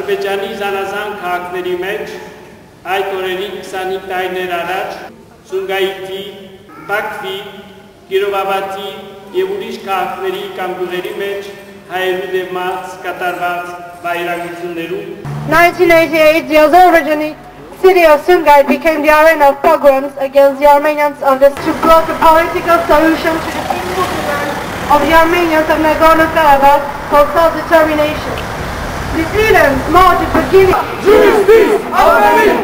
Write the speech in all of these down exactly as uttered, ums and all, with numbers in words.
Ադրբեջանի զանազան քաղաքների մեջ այդ օրերի քսանհինգ տարիներ առաջ SUMGAIT-ի, Բաքվի, Կիրովաբադի եւ ուրիշ քաղաքների կամ գյուղերի մեջ հայերու դեմած կատարված վայրագություններում nineteen eighty-eight, the Azerbaijani city of SUMGAIT became the arena of pogroms against the Armenians on this to block a political solution to the peaceful demand of the Armenians of Nagorno-Karabakh for self-determination. The freedoms marched for giving Justice, Armeni!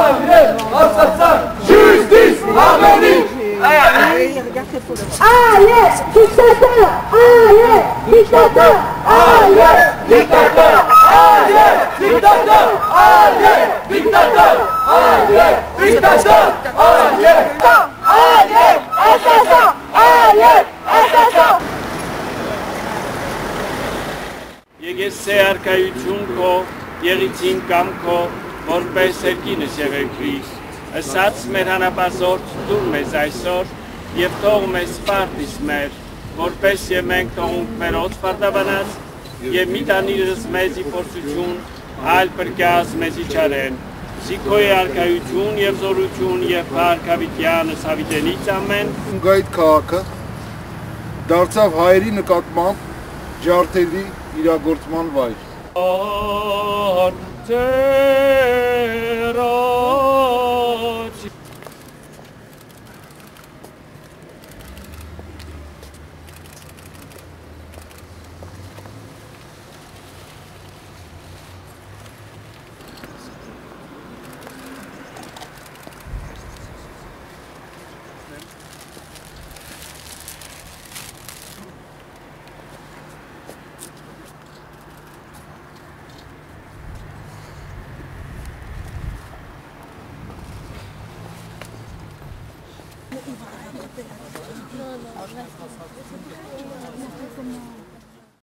Justice, Armeni! Allez, dictateur! Allez, dictateur! Allez, dictateur! Allez, dictateur! Allez, dictateur! Allez, dictateur! Allez, Allez, assassin! Allez, assassin! Եկես սե արկայություն քո, եղիցին կամ քո, որպես երկինս և երկրիս, ըսած մեր հանապազորդ դուր մեզ այսօր և թող մեզ պարտիս մեր, որպես և մենք թողունք մեր ոց պարտաբանած և մի տանիրս մեզի փորձություն, այլ պրկյազ մեզի չարեն, սիքոյ արկայություն և զորություն և պարկավիտյանս հավիտենից ամեն SUMGAIT քաղաքը դարձավ հայերի նկատմամբ ջարդերի իրագործման վայր։ Non, non, reste.